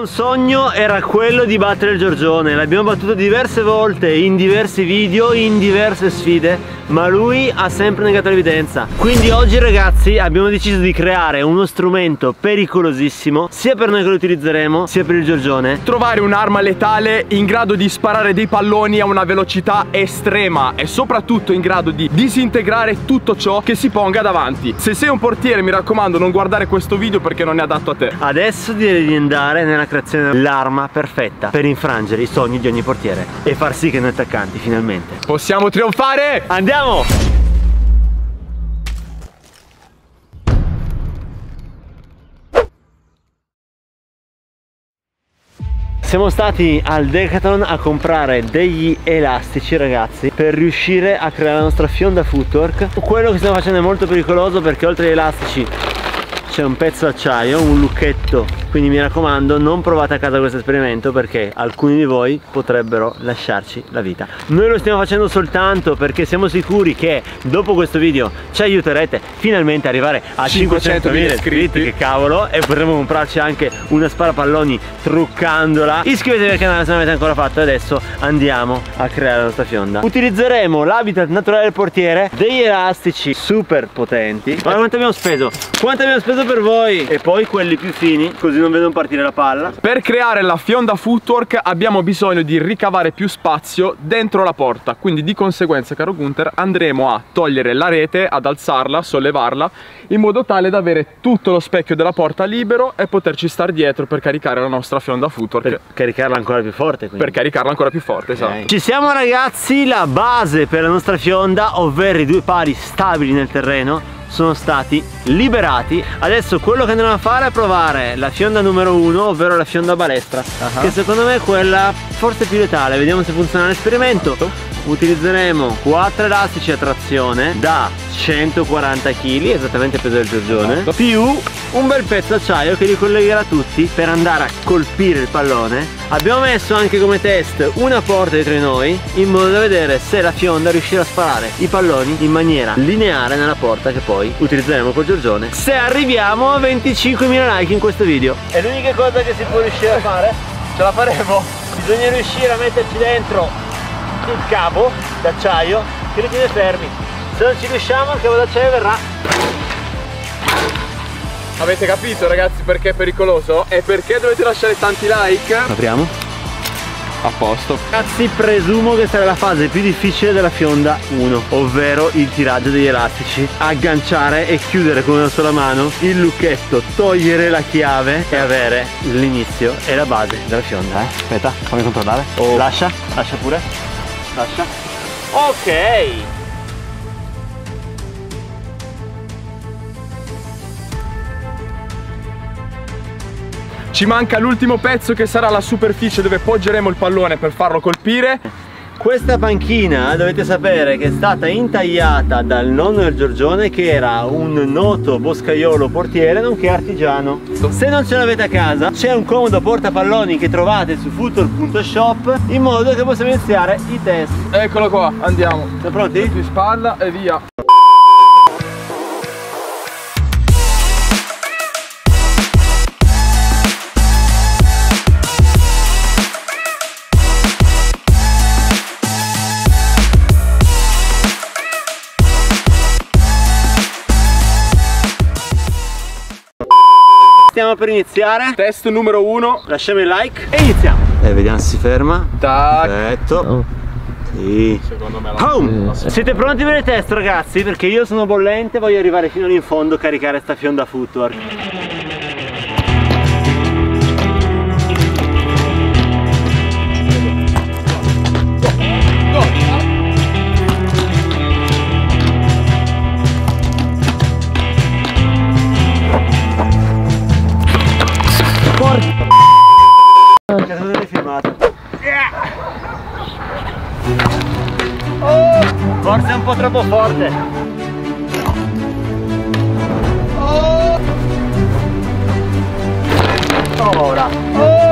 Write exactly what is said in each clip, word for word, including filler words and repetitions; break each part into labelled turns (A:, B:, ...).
A: un sogno era quello di battere il Giorgione. L'abbiamo battuto diverse volte, in diversi video, in diverse sfide, ma lui ha sempre negato l'evidenza. Quindi oggi ragazzi abbiamo deciso di creare uno strumento pericolosissimo, sia per noi che lo utilizzeremo, sia per il Giorgione.
B: Trovare un'arma letale in grado di sparare dei palloni a una velocità estrema e soprattutto in grado di disintegrare tutto ciò che si ponga davanti. Se sei un portiere, mi raccomando, non guardare questo video perché non è adatto a te.
A: Adesso direi di andare nella creazione dell'arma perfetta per infrangere i sogni di ogni portiere e far sì che noi attaccanti finalmente
B: possiamo trionfare.
A: Andiamo! Siamo stati al Decathlon a comprare degli elastici ragazzi per riuscire a creare la nostra fionda footwork. Quello che stiamo facendo è molto pericoloso perché oltre agli elastici c'è un pezzo d'acciaio, un lucchetto, quindi mi raccomando non provate a casa questo esperimento perché alcuni di voi potrebbero lasciarci la vita. Noi lo stiamo facendo soltanto perché siamo sicuri che dopo questo video ci aiuterete finalmente ad arrivare a cinquecentomila iscritti, che cavolo, e potremo comprarci anche una sparapalloni truccandola. Iscrivetevi al canale se non avete ancora fatto e adesso andiamo a creare la nostra fionda. Utilizzeremo l'habitat naturale del portiere, degli elastici super potenti. Guarda quanto abbiamo speso, quanto abbiamo speso per voi, e poi quelli più fini così non vedono partire la palla.
B: Per creare la fionda footwork abbiamo bisogno di ricavare più spazio dentro la porta, quindi di conseguenza, caro Gunther, andremo a togliere la rete, ad alzarla, sollevarla in modo tale da avere tutto lo specchio della porta libero e poterci star dietro per caricare la nostra fionda footwork,
A: per caricarla ancora più forte, quindi.
B: Per caricarla ancora più forte, esatto.
A: Okay. Ci siamo ragazzi, la base per la nostra fionda, ovvero i due pali stabili nel terreno, sono stati liberati. Adesso quello che andremo a fare è provare la fionda numero uno, ovvero la fionda balestra, uh-huh. che secondo me è quella forse più letale. Vediamo se funziona l'esperimento. Utilizzeremo quattro elastici a trazione da centoquaranta chili, esattamente il peso del Giorgione,
B: esatto.
A: più un bel pezzo d'acciaio che li collegherà tutti per andare a colpire il pallone. Abbiamo messo anche come test una porta dietro di noi in modo da vedere se la fionda riuscirà a sparare i palloni in maniera lineare nella porta che poi utilizzeremo col Giorgione se arriviamo a venticinquemila like in questo video. È l'unica cosa che si può riuscire a fare. Ce la faremo. Bisogna riuscire a metterci dentro il cavo d'acciaio che li tiene fermi. Se non ci riusciamo il cavo d'acciaio verrà.
B: Avete capito ragazzi perché è pericoloso? E perché dovete lasciare tanti like?
A: Apriamo.
B: A posto.
A: Ragazzi, presumo che sarà la fase più difficile della fionda uno, ovvero il tiraggio degli elastici. Agganciare e chiudere con una sola mano il lucchetto, togliere la chiave e avere l'inizio e la base della fionda. Eh? Aspetta, fammi controllare. Oh. Lascia, lascia pure. Lascia. Ok.
B: Ci manca l'ultimo pezzo che sarà la superficie dove poggeremo il pallone per farlo colpire.
A: Questa panchina dovete sapere che è stata intagliata dal nonno del Giorgione, che era un noto boscaiolo portiere nonché artigiano. Se non ce l'avete a casa c'è un comodo portapalloni che trovate su footwork punto shop in modo che possiamo iniziare i test.
B: Eccolo qua, andiamo.
A: Siamo pronti?
B: Su spalla e via.
A: Stiamo per iniziare.
B: Test numero uno.
A: Lasciamo il like e iniziamo. E vediamo se si ferma.
B: Tac.
A: Perfetto. Oh. Sì.
B: Secondo me
A: la...
B: la...
A: Siete pronti per il test ragazzi? Perché io sono bollente, voglio arrivare fino in fondo a caricare sta fionda footwork. Porca, non l'hai filmato. Oh, forse è un po' troppo forte. Oh, ora. Oh.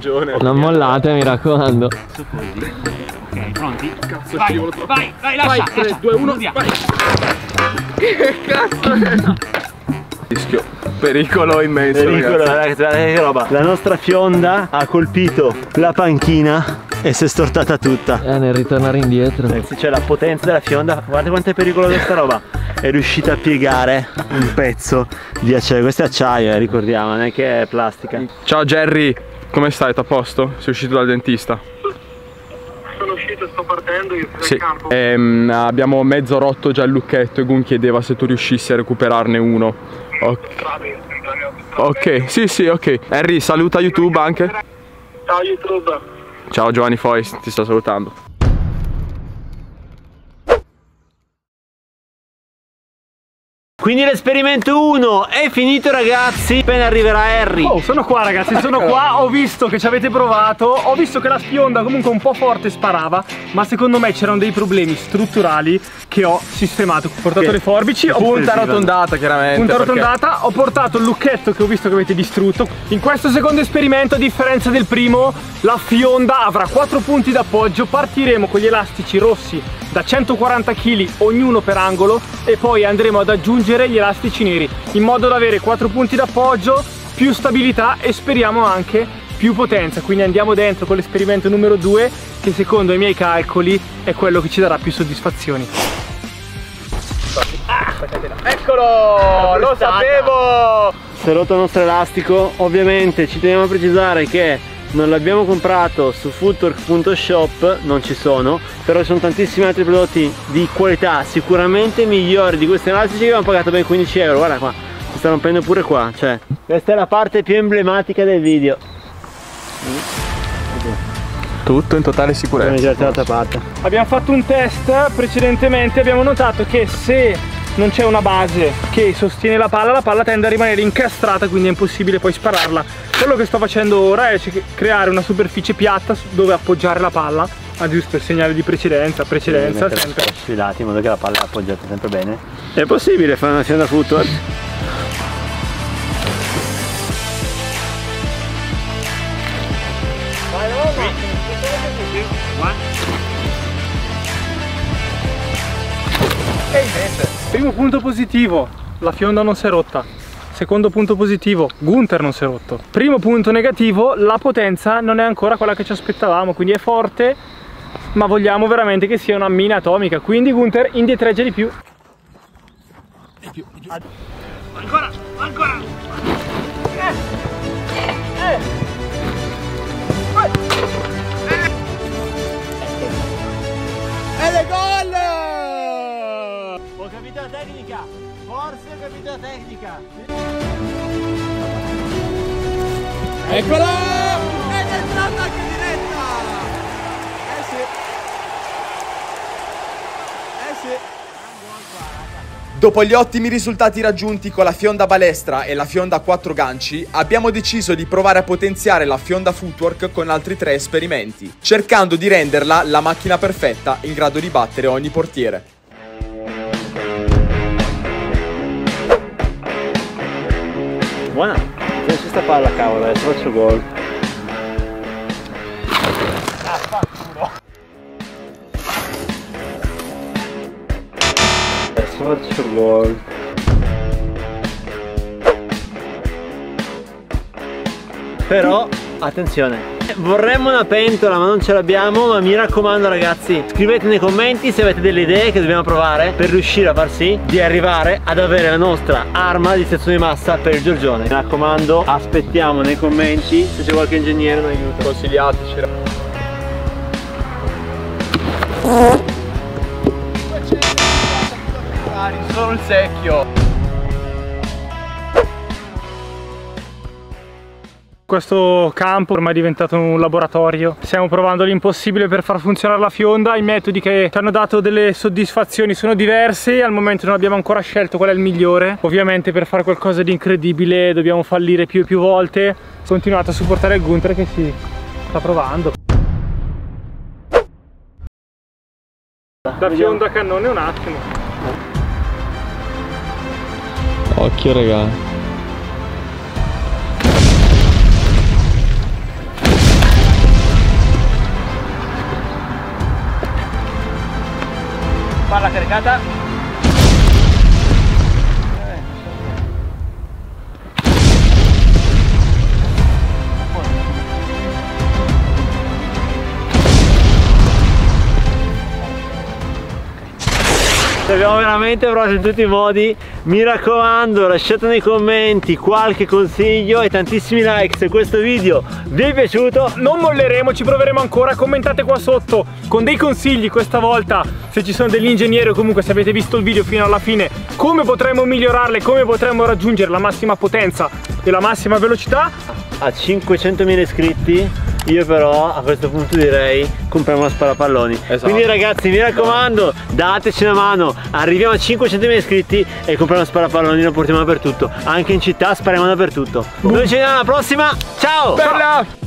B: ragione.
A: Non mollate, mi raccomando.
C: Ok, pronti?
B: Cazzo,
C: vai,
B: scivolo.
C: vai, vai, lascia,
B: Vai, tre, due, uno, vai. Che cazzo è? Rischio. Pericolo immenso.
A: Pericolo,
B: ragazzi.
A: ragazzi, guardate che roba. La nostra fionda ha colpito la panchina e si è stortata tutta.
D: Eh, nel ritornare indietro.
A: Ragazzi, c'è la potenza della fionda. Guardate quanto è pericolosa sta roba. È riuscita a piegare un pezzo di acciaio. Questo è acciaio, eh, ricordiamo, non è che è plastica.
B: Ciao Jerry, come stai? T'à a posto? Sei uscito dal dentista?
E: Sono uscito, sto partendo io dal
B: Sì.
E: campo.
B: Ehm, abbiamo mezzo rotto già il lucchetto e Gun chiedeva se tu riuscissi a recuperarne uno. Ok, ok, sì sì, ok. Harry, saluta YouTube anche.
E: Ciao YouTube.
B: Ciao Giovanni Fois, ti sto salutando.
A: Quindi l'esperimento uno è finito, ragazzi. Appena arriverà Harry.
C: Oh, sono qua ragazzi, sono qua, ho visto che ci avete provato, ho visto che la fionda comunque un po' forte sparava, ma secondo me c'erano dei problemi strutturali che ho sistemato. Ho portato
A: Che-
C: le forbici, ho
B: Punta
C: punta
B: arrotondata chiaramente.
C: punta
B: perché-
C: arrotondata, ho portato il lucchetto che ho visto che avete distrutto. In questo secondo esperimento, a differenza del primo, la fionda avrà quattro punti d'appoggio. Partiremo con gli elastici rossi da centoquaranta chili ognuno per angolo e poi andremo ad aggiungere gli elastici neri in modo da avere quattro punti d'appoggio, più stabilità e speriamo anche più potenza. Quindi andiamo dentro con l'esperimento numero due, che secondo i miei calcoli è quello che ci darà più soddisfazioni.
B: Eccolo! Lo sapevo!
A: Si è rotto il nostro elastico. Ovviamente ci teniamo a precisare che non l'abbiamo comprato su footwork punto shop, non ci sono, però ci sono tantissimi altri prodotti di qualità sicuramente migliori di questi elastici che abbiamo pagato ben quindici euro. Guarda qua, si sta rompendo pure qua, cioè questa è la parte più emblematica del video.
B: Tutto in totale
A: Come
B: sicurezza.
A: girate dall'altra parte.
C: Abbiamo fatto un test precedentemente, abbiamo notato che se non c'è una base che sostiene la palla, la palla tende a rimanere incastrata, quindi è impossibile poi spararla. Quello che sto facendo ora è creare una superficie piatta dove appoggiare la palla, ah, giusto il segnale di precedenza, precedenza
A: Mettere
C: sempre.
A: sui lati in modo che la palla è appoggiata sempre bene. È possibile fare una fionda footwork?
C: Primo punto positivo, la fionda non si è rotta. Secondo punto positivo, Gunther non si è rotto. Primo punto negativo, la potenza non è ancora quella che ci aspettavamo, quindi è forte, ma vogliamo veramente che sia una mina atomica, quindi Gunther indietreggia di più. Di più, di più. Ancora, ancora! Eh! Eh!
B: Ed è gol!
A: Ho capito la tecnica! Forse ho capito la tecnica!
B: Eccolo! Ed è entrata anche diretta! Eh sì! Eh sì! Dopo gli ottimi risultati raggiunti con la fionda balestra e la fionda a quattro ganci, abbiamo deciso di provare a potenziare la fionda footwork con altri tre esperimenti, cercando di renderla la macchina perfetta in grado di battere ogni portiere.
A: Buona! Tieni sta palla, cavolo, adesso faccio gol. Adesso faccio gol. Però, attenzione, vorremmo una pentola ma non ce l'abbiamo, ma mi raccomando ragazzi, scrivete nei commenti se avete delle idee che dobbiamo provare per riuscire a far sì di arrivare ad avere la nostra arma di sezione di massa per il Giorgione. Mi raccomando, aspettiamo nei commenti se c'è qualche ingegnere non aiuta.
B: Consigliateci. Solo il secchio.
C: Questo campo ormai è diventato un laboratorio, stiamo provando l'impossibile per far funzionare la fionda. I metodi che ci hanno dato delle soddisfazioni sono diversi, al momento non abbiamo ancora scelto qual è il migliore. Ovviamente per fare qualcosa di incredibile dobbiamo fallire più e più volte. Continuate a supportare il Gunther che si sta provando. Da fionda a cannone un attimo.
D: Occhio raga.
A: palla caricata. Ci abbiamo veramente provato in tutti i modi. Mi raccomando, lasciate nei commenti qualche consiglio e tantissimi like se questo video vi è piaciuto.
C: Non molleremo, ci proveremo ancora. Commentate qua sotto con dei consigli questa volta, se ci sono degli ingegneri o comunque se avete visto il video fino alla fine, come potremmo migliorarle, come potremmo raggiungere la massima potenza e la massima velocità.
A: A cinquecentomila iscritti io però a questo punto direi compriamo una sparapalloni. Esatto. Quindi ragazzi, mi raccomando, dateci una mano, arriviamo a cinquecentomila iscritti e compriamo una sparapalloni, lo portiamo dappertutto, anche in città spariamo dappertutto. Noi ci vediamo alla prossima, ciao!
B: Bella!